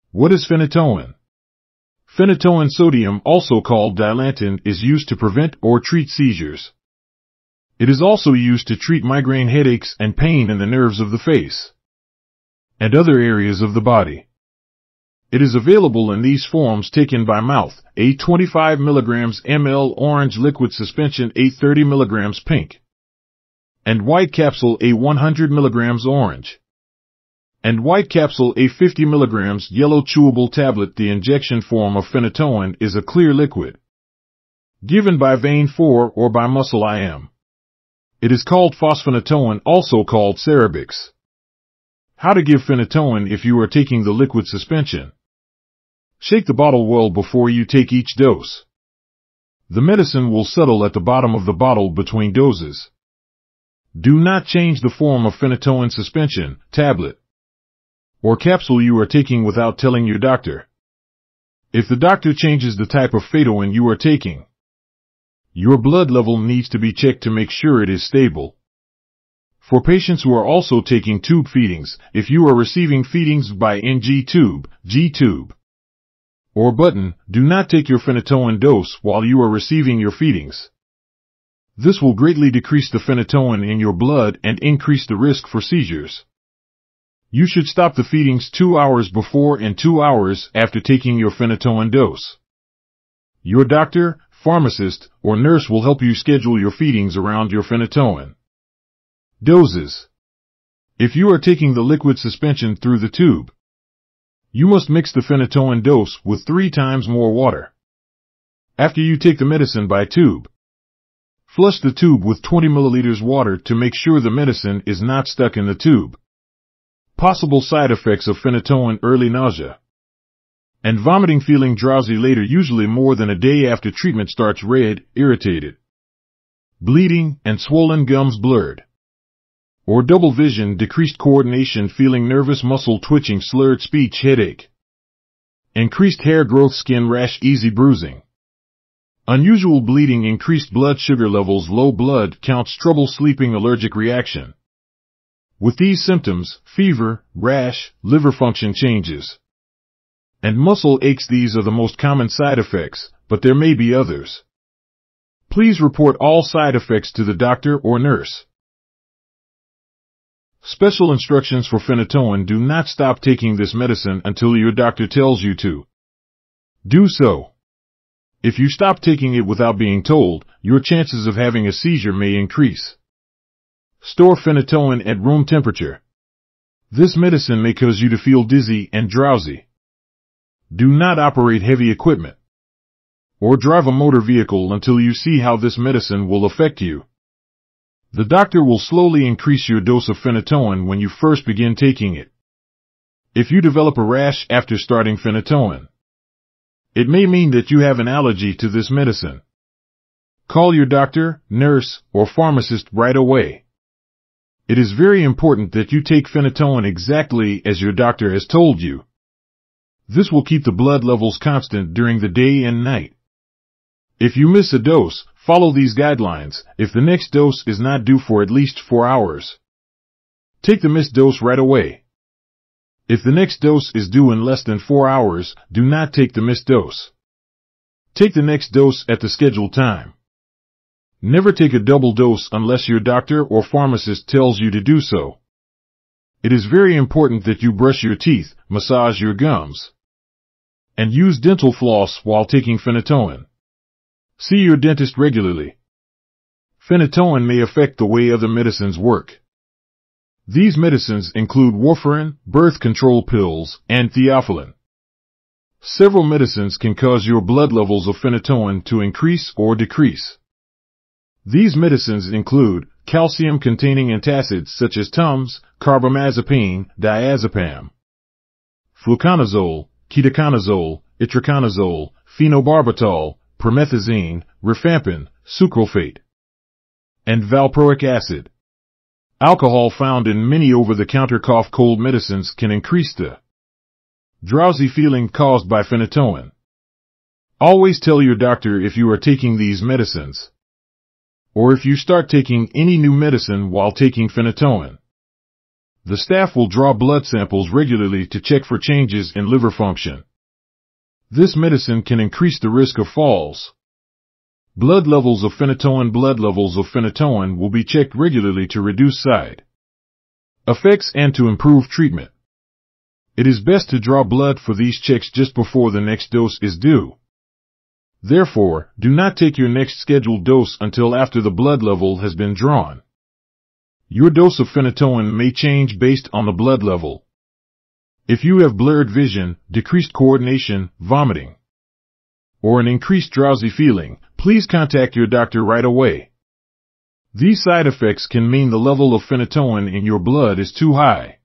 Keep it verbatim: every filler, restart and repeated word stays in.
What is phenytoin? Phenytoin sodium, also called Dilantin, is used to prevent or treat seizures. It is also used to treat migraine headaches and pain in the nerves of the face and other areas of the body. It is available in these forms taken by mouth: a twenty-five milligrams per milliliter orange liquid suspension, a thirty milligrams pink, and white capsule, a one hundred milligrams orange, and white capsule, a fifty milligrams yellow chewable tablet. The injection form of phenytoin is a clear liquid, given by vein four or by muscle I M. It is called Fosphenytoin, also called Cerebyx. How to give phenytoin if you are taking the liquid suspension. Shake the bottle well before you take each dose. The medicine will settle at the bottom of the bottle between doses. Do not change the form of phenytoin suspension, tablet, or capsule you are taking without telling your doctor. If the doctor changes the type of phenytoin you are taking, your blood level needs to be checked to make sure it is stable. For patients who are also taking tube feedings, if you are receiving feedings by N G tube, G tube, or button, do not take your phenytoin dose while you are receiving your feedings. This will greatly decrease the phenytoin in your blood and increase the risk for seizures. You should stop the feedings two hours before and two hours after taking your phenytoin dose. Your doctor, pharmacist, or nurse will help you schedule your feedings around your phenytoin doses. If you are taking the liquid suspension through the tube, you must mix the phenytoin dose with three times more water. After you take the medicine by tube, flush the tube with twenty milliliters water to make sure the medicine is not stuck in the tube. Possible side effects of phenytoin: early nausea and vomiting, feeling drowsy later, usually more than a day after treatment starts, red, irritated, bleeding, and swollen gums, blurred or double vision, decreased coordination, feeling nervous, muscle twitching, slurred speech, headache, increased hair growth, skin rash, easy bruising, unusual bleeding, increased blood sugar levels, low blood counts, trouble sleeping, allergic reaction. With these symptoms, fever, rash, liver function changes, and muscle aches. These are the most common side effects, but there may be others. Please report all side effects to the doctor or nurse. Special instructions for phenytoin: do not stop taking this medicine until your doctor tells you to do so. If you stop taking it without being told, your chances of having a seizure may increase. Store phenytoin at room temperature. This medicine may cause you to feel dizzy and drowsy. Do not operate heavy equipment or drive a motor vehicle until you see how this medicine will affect you. The doctor will slowly increase your dose of phenytoin when you first begin taking it. If you develop a rash after starting phenytoin, it may mean that you have an allergy to this medicine. Call your doctor, nurse, or pharmacist right away. It is very important that you take phenytoin exactly as your doctor has told you. This will keep the blood levels constant during the day and night. If you miss a dose, follow these guidelines. If the next dose is not due for at least four hours, take the missed dose right away. If the next dose is due in less than four hours, do not take the missed dose. Take the next dose at the scheduled time. Never take a double dose unless your doctor or pharmacist tells you to do so. It is very important that you brush your teeth, massage your gums, and use dental floss while taking phenytoin. See your dentist regularly. Phenytoin may affect the way other medicines work. These medicines include warfarin, birth control pills, and theophylline. Several medicines can cause your blood levels of phenytoin to increase or decrease. These medicines include calcium-containing antacids such as Tums, carbamazepine, diazepam, fluconazole, ketoconazole, itraconazole, phenobarbital, promethazine, rifampin, sucralfate, and valproic acid. Alcohol found in many over-the-counter cough cold medicines can increase the drowsy feeling caused by phenytoin. Always tell your doctor if you are taking these medicines, or if you start taking any new medicine while taking phenytoin. the staff will draw blood samples regularly to check for changes in liver function. This medicine can increase the risk of falls. Blood levels of phenytoin Blood levels of phenytoin will be checked regularly to reduce side effects and to improve treatment. It is best to draw blood for these checks just before the next dose is due. Therefore, do not take your next scheduled dose until after the blood level has been drawn. Your dose of phenytoin may change based on the blood level. If you have blurred vision, decreased coordination, vomiting, or an increased drowsy feeling, please contact your doctor right away. These side effects can mean the level of phenytoin in your blood is too high.